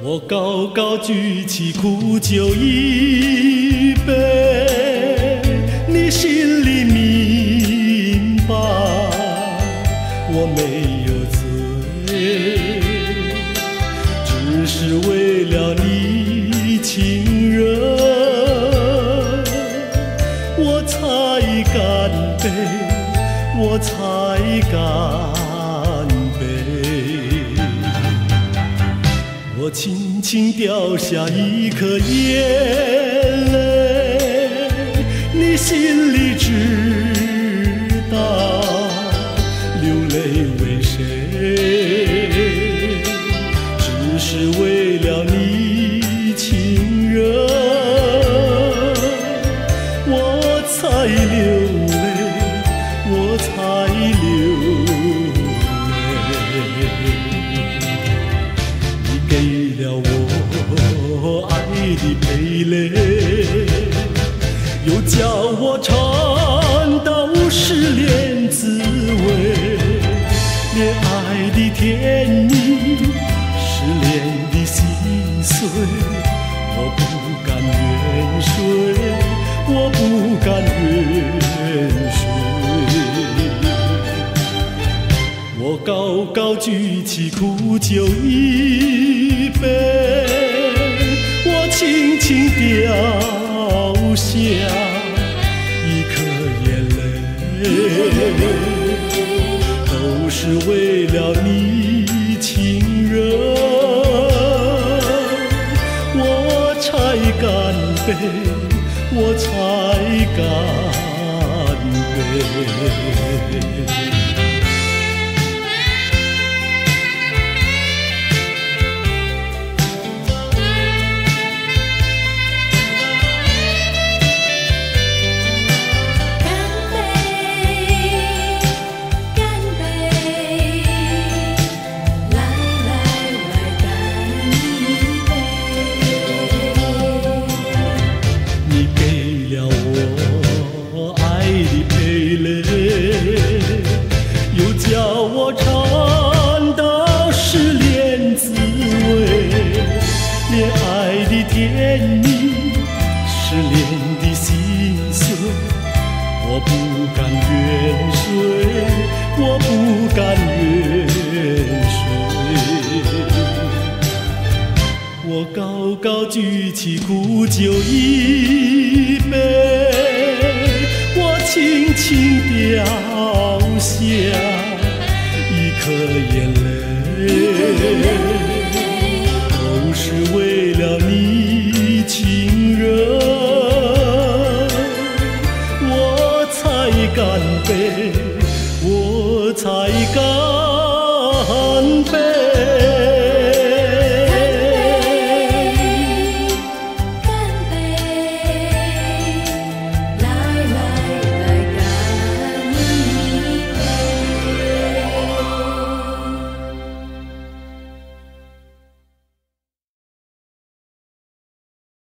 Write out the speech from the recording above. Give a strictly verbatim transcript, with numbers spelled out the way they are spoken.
我高高举起苦酒一杯，你心里明白，我没有醉，只是为了你情人，我才干杯，我才干杯。我轻轻掉下一颗眼泪，你心里知道流泪为谁，只是为了你情人，我才流泪，我才流泪。你给了我爱的蓓蕾，又叫我尝到失恋滋味，恋爱的甜蜜，失恋的心碎，我不甘愿睡，我不甘愿睡。我高高举起苦酒一杯，我轻轻掉下一颗眼泪，都是为了你情人，我才干杯，我才干杯。叫我尝到失恋滋味，恋爱的甜蜜，失恋的心碎，我不甘愿睡，我不甘愿睡。我高高举起苦酒一杯，我轻轻掉下一颗眼泪。